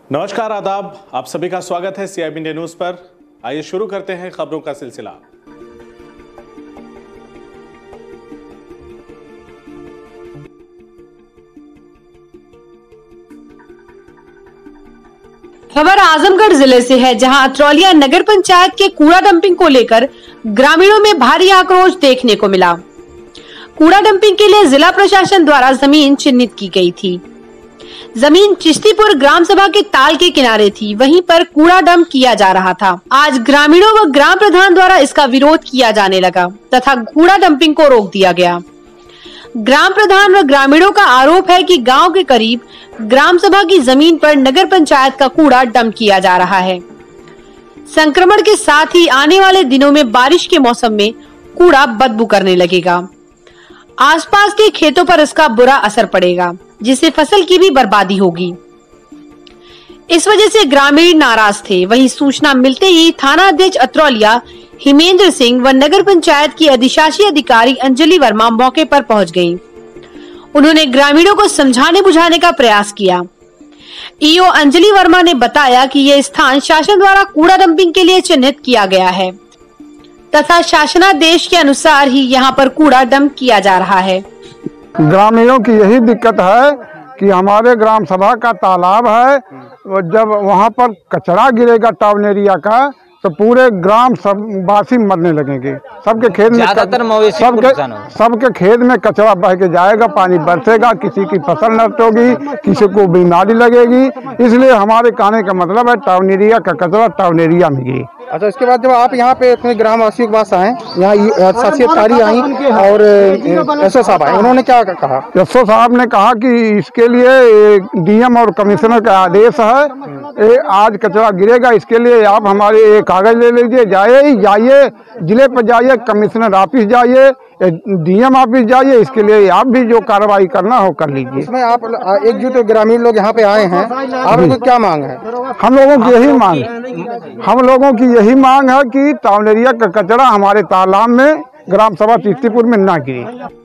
नमस्कार, आदाब। आप सभी का स्वागत है CIB इंडिया न्यूज पर। आइए शुरू करते हैं खबरों का सिलसिला। खबर आजमगढ़ जिले से है, जहां अतरौलिया नगर पंचायत के कूड़ा डंपिंग को लेकर ग्रामीणों में भारी आक्रोश देखने को मिला। कूड़ा डंपिंग के लिए जिला प्रशासन द्वारा जमीन चिन्हित की गई थी। जमीन चिश्तीपुर ग्राम सभा के ताल के किनारे थी, वहीं पर कूड़ा डंप किया जा रहा था। आज ग्रामीणों व ग्राम प्रधान द्वारा इसका विरोध किया जाने लगा तथा कूड़ा डंपिंग को रोक दिया गया। ग्राम प्रधान व ग्रामीणों का आरोप है कि गांव के करीब ग्राम सभा की जमीन पर नगर पंचायत का कूड़ा डंप किया जा रहा है। संक्रमण के साथ ही आने वाले दिनों में बारिश के मौसम में कूड़ा बदबू करने लगेगा। आसपास के खेतों पर इसका बुरा असर पड़ेगा, जिससे फसल की भी बर्बादी होगी। इस वजह से ग्रामीण नाराज थे। वहीं सूचना मिलते ही थाना अध्यक्ष अतरौलिया हिमेंद्र सिंह व नगर पंचायत की अधिशासी अधिकारी अंजलि वर्मा मौके पर पहुंच गयी। उन्होंने ग्रामीणों को समझाने बुझाने का प्रयास किया। ईओ अंजलि वर्मा ने बताया कि यह स्थान शासन द्वारा कूड़ा डंपिंग के लिए चिन्हित किया गया है तथा शासनादेश के अनुसार ही यहाँ पर कूड़ा डंप किया जा रहा है। ग्रामीणों की यही दिक्कत है कि हमारे ग्राम सभा का तालाब है, जब वहाँ पर कचरा गिरेगा टाउन एरिया का तो पूरे ग्राम सब वासी मरने लगेंगे। सबके खेत में सबके खेत में कचरा बह के जाएगा, पानी बरसेगा, किसी की फसल नष्ट होगी, किसी को बीमारी लगेगी। इसलिए हमारे कहने का मतलब है टाउन एरिया का कचरा टाउन एरिया में गिरे। अच्छा, इसके बाद जब आप यहाँ पे अपने ग्रामवासियों के पास आए, यहाँ शासी आई और एसओ साहब आए, उन्होंने क्या कहा? एसओ साहब ने कहा कि इसके लिए डीएम और कमिश्नर का आदेश है, आज कचरा गिरेगा, इसके लिए आप हमारे कागज ले लीजिए, जाइए जिले पर जाइए, कमिश्नर ऑफिस जाइए, डीएम ऑफिस जाइए, इसके लिए आप भी जो कार्रवाई करना हो कर लीजिए। इसमें आप एकजुट ग्रामीण लोग यहाँ पे आए हैं, आप लोगों की क्या मांग है? हम लोगों की यही मांग है कि टाउन एरिया का कचरा हमारे तालाब में ग्राम सभा चिश्तीपुर में ना गिरे।